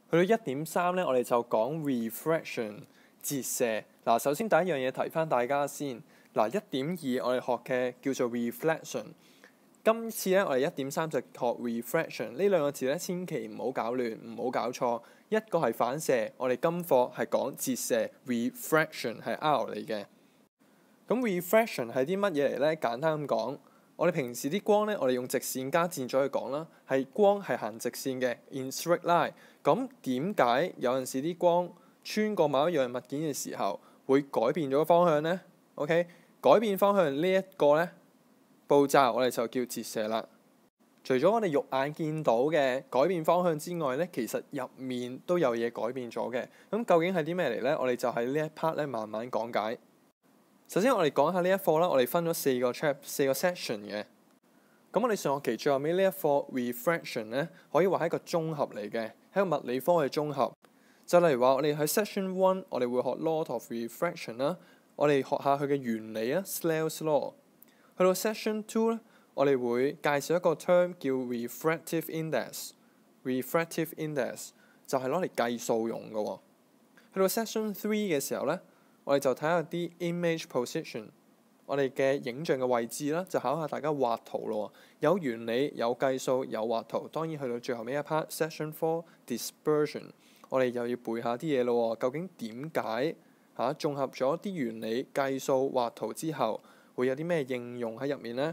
去到1.3咧，我哋就講 refraction 折射。嗱，首先第一樣嘢提翻大家先。嗱，1.2我哋學嘅叫做 reflection。今次咧，我哋1.3就學 refraction 呢兩個字咧，千祈唔好搞亂，唔好搞錯。一個係反射，我哋今課係講折射 refraction 係 R 嚟嘅。咁 refraction 係啲乜嘢嚟咧？簡單咁講，我哋平時啲光咧，我哋用直線加箭咗去講啦，係光係行直線嘅 in straight line。咁點解有陣時啲光穿過某一樣物件嘅時候會改變咗方向呢？ OK， 改變方向呢一個咧步驟，我哋就叫折射啦。除咗我哋肉眼見到嘅改變方向之外咧，其實入面都有嘢改變咗嘅。咁究竟係啲咩嚟咧？我哋就喺呢一 part 咧慢慢講解。首先我哋講下呢一課啦，我哋分咗4個 section 嘅。咁我哋上學期最後尾呢一課 refraction 咧，可以話係一個綜合嚟嘅，係一個物理科嘅綜合。就例如話，我哋喺 section 1，我哋會學 law of refraction 啦，我哋學下佢嘅原理啊 ，Snell's law。去到 section 2咧，我哋會介紹一個 term 叫 refractive index。refractive index 就係攞嚟計數用嘅喎。去到 section 3嘅時候咧，我哋就睇下啲 image position， 我哋嘅影像嘅位置啦，就考下大家畫圖咯。有原理、有計數、有畫圖。當然去到最後尾一 part section 4 dispersion， 我哋又要背下啲嘢咯。究竟點解綜合咗啲原理、計數、畫圖之後，會有啲咩應用喺入面呢？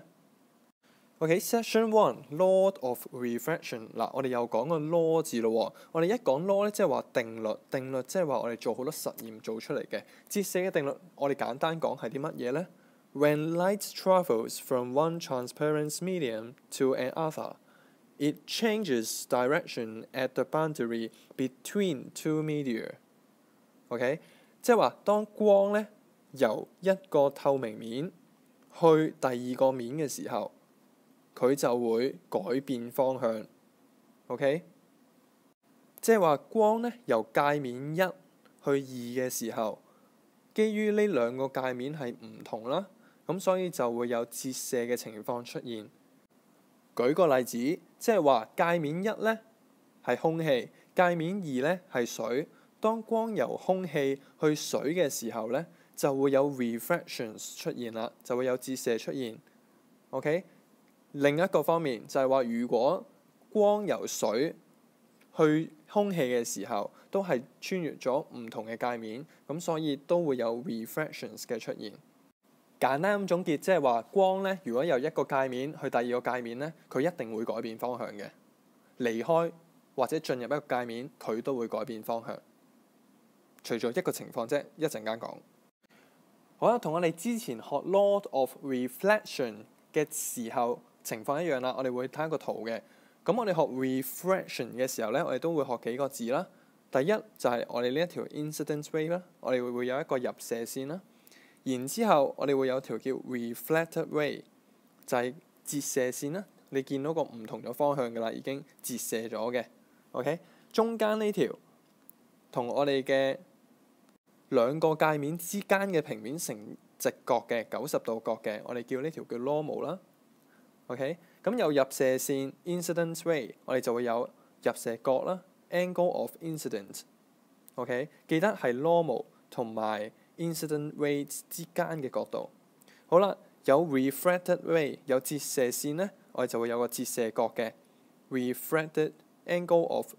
OK，section 1 law of refraction。嗱，我哋又講個 law 字咯。我哋一講 law 咧，即係話定律。定律即係話我哋做好多實驗做出嚟嘅。折射嘅定律，我哋簡單講係啲乜嘢呢？ When light travels from one transparent medium to another, it changes direction at the boundary between two media。OK， 即係話當光咧由一個透明面去第二個面嘅時候，佢就會改變方向。OK， 即係話光咧由界面1去2嘅時候，基於呢兩個界面係唔同啦，咁所以就會有折射嘅情況出現。舉個例子，即係話界面1咧係空氣，界面2咧係水。當光由空氣去水嘅時候咧，就會有 refractions 出現啦，就會有折射出現。OK。另一個方面就係話，如果光由水去空氣嘅時候，都係穿越咗唔同嘅界面，咁所以都會有 refractions 嘅出現。簡單咁總結，即係話光咧，如果由一個界面去第二個界面咧，佢一定會改變方向嘅。離開或者進入一個界面，佢都會改變方向。除咗一個情況啫，一陣間講。好啦，同我哋之前學 law of reflection 嘅時候情況一樣啦，我哋會睇一個圖嘅。咁我哋學 refraction 嘅時候咧，我哋都會學幾個字啦。第一就係我哋呢一條 incident ray 啦，我哋會有一個入射線啦。然之後我哋會有條叫 reflected ray， 就係折射線啦。你見到個唔同咗方向㗎啦，已經折射咗嘅。OK， 中間呢條同我哋嘅兩個界面之間嘅平面成直角嘅90度角嘅，我哋叫呢條叫 normal 啦。OK， 咁有入射線 incident ray， 我哋就會有入射角啦 angle of incident。OK， 記得係 normal 同埋 incident ray 之間嘅角度。好啦，有 refracted ray 有折射線咧，我哋就會有個折射角嘅 refracted angle of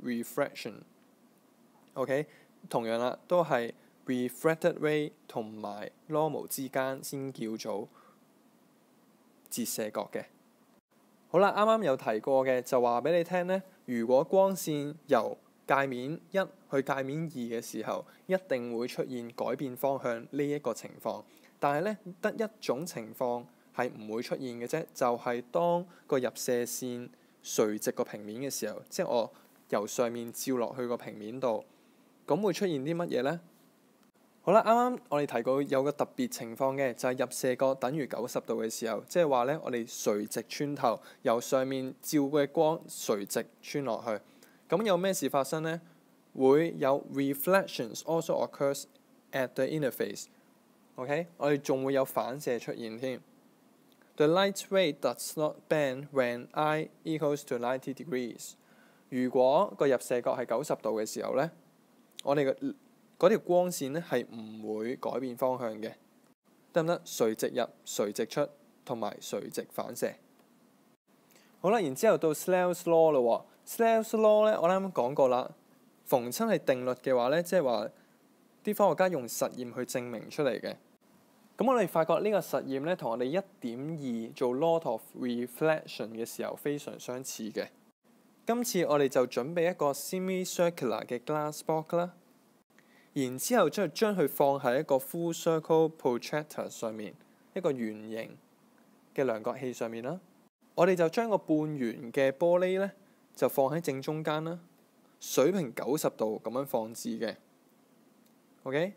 refraction。OK， 同樣啦，都係 refracted ray 同埋 normal 之間先叫做折射角嘅。好啦，啱啱有提過嘅就話俾你聽咧，如果光線由界面1去界面2嘅時候，一定會出現改變方向呢一個情況。但係咧，得一種情況係唔會出現嘅啫，就係當個入射線垂直個平面嘅時候，即係我由上面照落去個平面度，咁會出現啲乜嘢咧？好啦，啱啱我哋提過有個特別情況嘅，就係入射角等於90度嘅時候，即係話咧，我哋垂直穿透，由上面照嘅光垂直穿落去，咁有咩事發生咧？會有 reflections also occurs at the interface。OK， 我哋仲會有反射出現添。The light ray does not bend when I equals to 90 degrees。 如果個入射角係90度嘅時候呢，我哋嗰條光線呢係唔會改變方向嘅，得唔得？垂直入、垂直出同埋垂直反射。好啦，然之後到 Snell's law 啦。Snell's law 呢，我啱啱講過啦，逢親係定律嘅話呢，即係話啲科學家用實驗去證明出嚟嘅。咁我哋發覺呢個實驗呢，同我哋1.2做 law of reflection 嘅時候非常相似嘅。今次我哋就準備一個 semi-circular 嘅 glass box 啦，然之後將佢放喺一個 full circle projector 上面，一個圓形嘅量角器上面啦。我哋就將個半圓嘅玻璃呢，就放喺正中間啦，水平90度咁樣放置嘅。OK，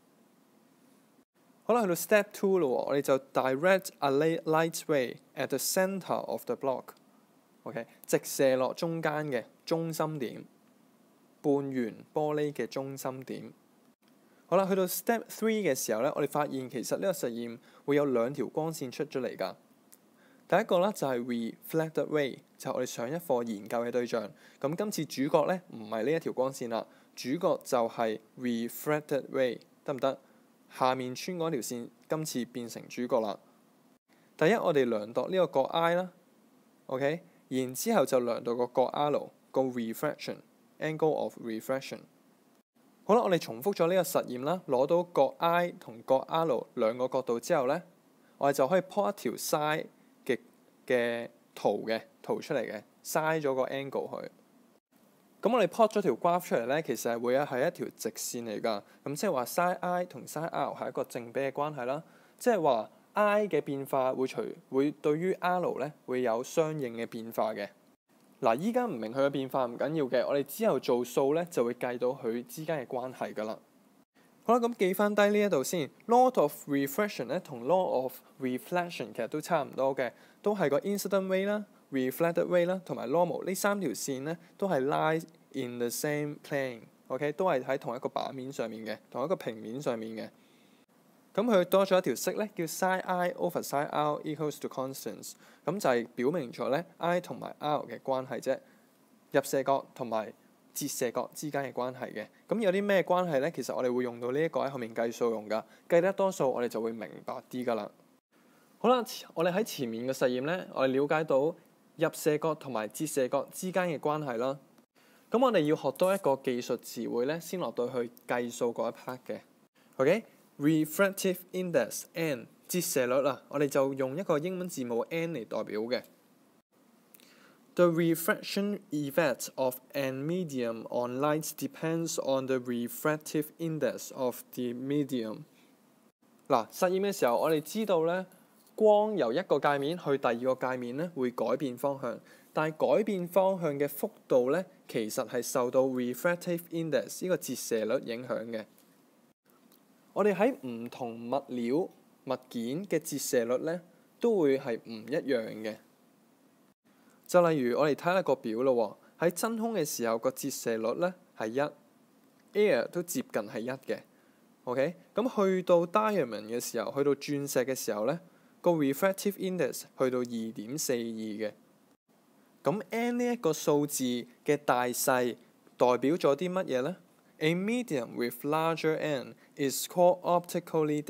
好啦，去到 step 2咯，我哋就 direct a light ray at the centre of the block。OK， 直射落中間嘅中心點，半圓玻璃嘅中心點。好啦，去到 step 3嘅時候呢，我哋發現其實呢個實驗會有2條光線出咗嚟㗎。第一個呢，就係 reflected ray， 就係我哋上一課研究嘅對象。咁今次主角呢，唔係呢一條光線啦，主角就係 refracted ray， 得唔得？下面穿嗰條線今次變成主角啦。第一，我哋量度呢個角 I 啦 ，OK， 然之後就量度個角 R 個 refraction angle of refraction。好啦，我哋重複咗呢個實驗啦，攞到角 I 同角 R 兩個角度之後呢，我哋就可以 plot 一條 sine 嘅圖出嚟嘅，嘥咗個 angle 去。咁我哋 plot 咗條 graph 出嚟呢，其實係一條直線嚟㗎。咁即係話 sin I 同 sin R 係一個正比嘅關係啦。即係話 I 嘅變化會對於 R 呢會有相應嘅變化嘅。嗱，依家唔明佢嘅變化唔緊要嘅，我哋之後做數呢就會計到佢之間嘅關係㗎啦。好啦，咁記翻低呢一度先。Law of refraction 呢同 law of reflection 其實都差唔多嘅，都係個 incident ray 啦、reflected ray 啦同埋 normal 呢3條線呢都係 lie in the same plane，OK， 都係喺同一個版面上面嘅，同一個平面上面嘅。咁佢多咗一條式呢，叫 sin I over sin R equals to constants， 咁就係表明咗呢 I 同埋 R 嘅關係啫，入射角同埋折射角之間嘅關係嘅。咁有啲咩關係呢？其實我哋會用到呢一個喺後面計數用㗎，計得多數我哋就會明白啲㗎啦。好啦，我哋喺前面嘅實驗呢，我哋了解到入射角同埋折射角之間嘅關係啦。咁我哋要學多一個技術詞彙呢，先落到去計數嗰一 part 嘅。OK，refractive index n， 折射率啊，我哋就用一個英文字母 n 嚟代表嘅。The refraction effect of an medium on light depends on the refractive index of the medium。嗱，實驗嘅時候，我哋知道呢，光由一個界面去第二個界面呢會改變方向，但係改變方向嘅幅度呢，其實係受到 refractive index 呢個折射率影響嘅。我哋喺唔同物料物件嘅折射率呢，都會係唔一樣嘅。就例如我哋睇下個表咯，喺真空嘅時候個折射率呢係1 ，air 都接近係1嘅。OK， 咁去到 diamond 嘅時候，去到鑽石嘅時候呢，個 refractive index 去到2.42嘅。咁 n 呢一個數字嘅大細代表咗啲乜嘢呢？ A medium with larger n is called optically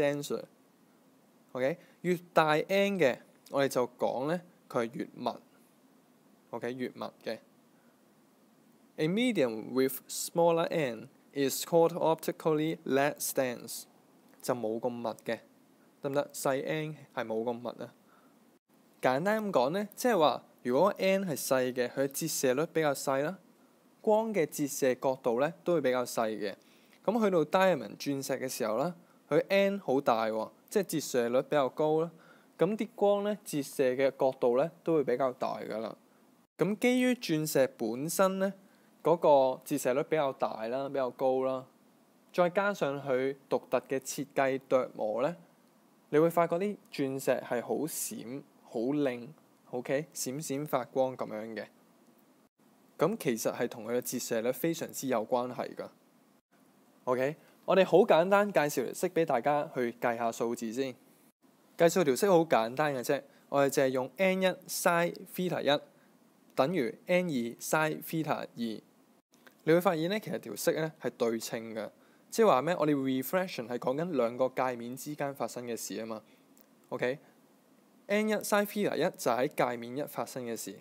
denser。OK， 越大 n 嘅，我哋就講呢，佢係越密。OK， 越密嘅。A medium with smaller n is called optically less dense， 就冇咁密嘅，得唔得？細 n 係冇咁密啊。簡單咁講呢，即係話如果 n 係細嘅，佢嘅折射率比較細啦，光嘅折射角度呢都會比較細嘅。咁去到 diamond 鑽石嘅時候啦，佢 n 好大喎，即係折射率比較高啦。咁啲光呢，折射嘅角度呢都會比較大㗎啦。咁基於鑽石本身呢，嗰個折射率比較大啦，比較高啦，再加上佢獨特嘅設計琢磨呢，你會發覺啲鑽石係好閃、好靚 ，OK， 閃閃發光咁樣嘅。咁其實係同佢嘅折射率非常之有關係㗎。OK， 我哋好簡單介紹條式俾大家去計下數字先。計數條式好簡單嘅啫，我哋淨係用 n1 sin θ1 等於 n2 sin theta 2。你會發現咧，其實條式咧係對稱嘅，即係話咩？我哋 refraction 係講緊兩個界面之間發生嘅事啊嘛。OK，n1 sin theta 1就喺界面1發生嘅事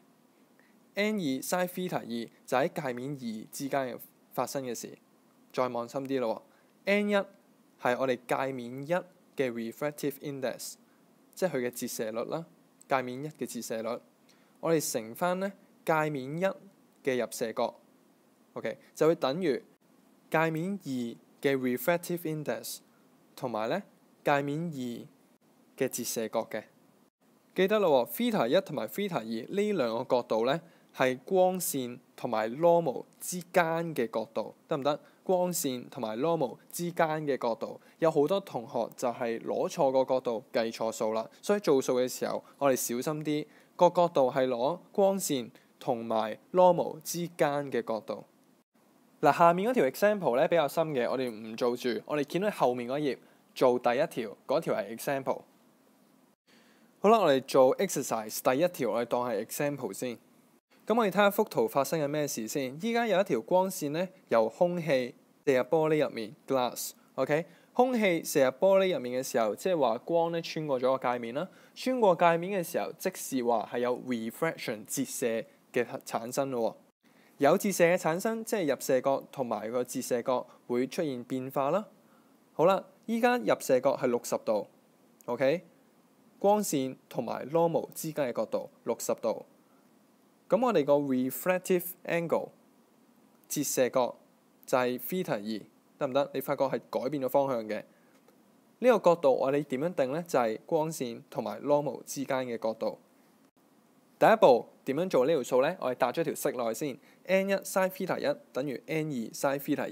，n2 sin theta 2就喺界面2之間發生嘅事。再望深啲咯，n1 係我哋界面1嘅 refractive index， 即係佢嘅折射率啦。界面1嘅折射率，我哋乘翻咧界面1嘅入射角。OK， 就會等於界面2嘅 refractive index 同埋咧界面2嘅折射角嘅。記得啦，theta 1同埋theta 2呢兩個角度咧係光線同埋 normal 之間嘅角度，得唔得？光線同埋 normal 之間嘅角度，有好多同學就係攞錯個角度計錯數啦。所以做數嘅時候，我哋小心啲，個角度係攞光線同埋 normal 之間嘅角度。嗱，下面嗰條 example 咧比較深嘅，我哋唔做住，我哋見到後面嗰頁做第一條，嗰條係 example。好啦，我哋做 exercise 第一條，我哋當係 example 先。咁我哋睇下幅圖發生緊咩事先。依家有一條光線咧，由空氣射入玻璃入面 glass。OK， 空氣射入玻璃入面嘅時候，即係話光咧穿過咗個界面啦。穿過界面嘅時候，即是話係有 refraction 折射嘅產生咯。有折射嘅產生，即係入射角同埋個折射角會出現變化啦。好啦，依家入射角係60度，OK， 光線同埋 normal 之間嘅角度60度。咁我哋個 refractive angle 折射角就係 theta 2，得唔得？你發覺係改變咗方向嘅。呢個角度我哋點樣定呢？就係光線同埋 normal 之間嘅角度。第一步點樣做呢條數呢？我哋搭咗條式落去先 ，n1 sin theta 1等於 n2 sin theta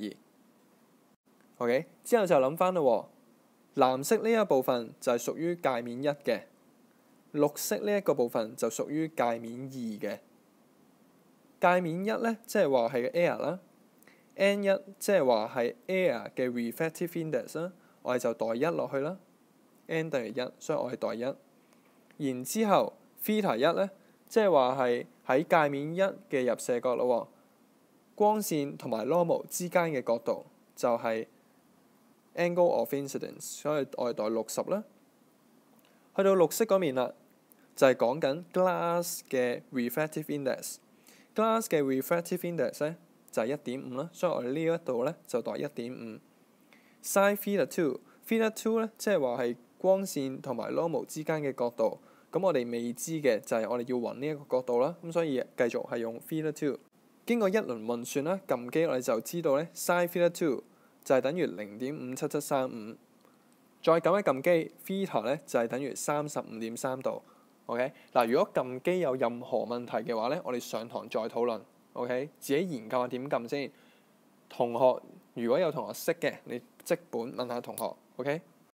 2。OK， 之後就諗翻咯，藍色呢一部分就係屬於界面1嘅，綠色呢一個部分就屬於界面2嘅。界面1咧，即係話係 air 啦 ，n1 即係話係 air 嘅 refractive index 啦，我哋就代1落去啦 ，n 等於1，所以我係代1。然之後 theta 1咧，即係話係喺界面1嘅入射角咯，光線同埋 normal 之間嘅角度就係 angle of incidence， 所以我哋代60啦。去到綠色嗰面啦，就係講緊 glass 嘅 refractive index。glass 嘅 refractive index 咧就係 1.5 啦，所以我哋呢一度咧就代 1.5。sin theta 2，theta 2咧即係話係光線同埋 normal 之間嘅角度。咁我哋未知嘅就係我哋要揾呢一個角度啦。咁所以繼續係用 theta 2。經過一輪運算啦，撳機我哋就知道咧 sin theta 2就係等於 0.57735。再撳一撳機 theta 咧就係等於 35.3 度。OK， 嗱，如果撳機有任何問題嘅話咧，我哋上堂再討論。OK， 自己研究下點撳先。同學如果有同學識嘅，你即本問下同學。OK。